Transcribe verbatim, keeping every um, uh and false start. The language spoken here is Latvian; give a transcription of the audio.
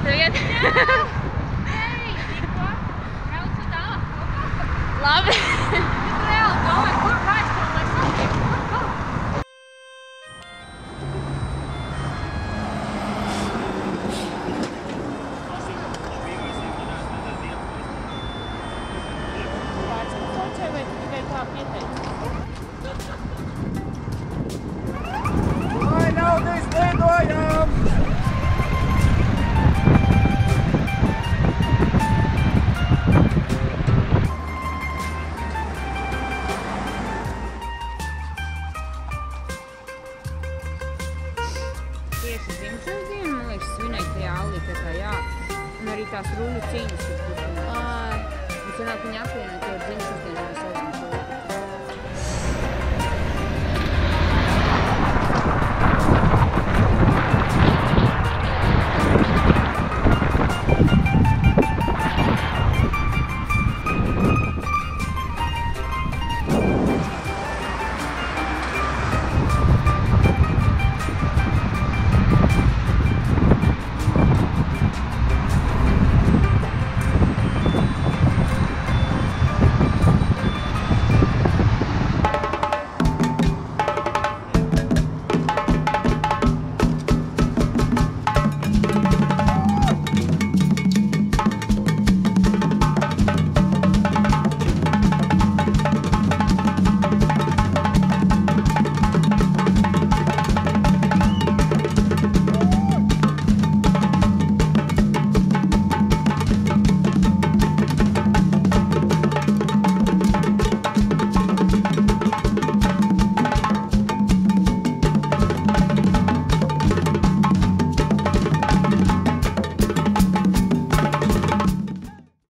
tagad? Ei, tikko. Braucu tālāk kopā. Labi. Es reāli domāju, kur kāds to lai satiek. Kur kaut? Kāds fotografē vai tu tikai tā pieteici? Lai naudas lidojam! Tieši dzimšanas dienu, man liekas, svinēja tajā Alleycatā, jā. Un arī tās ruļu cīņas, kas turpinās. Un sanāk, viņi apvienoja to dzimšanas dienu, mēs aizmēr.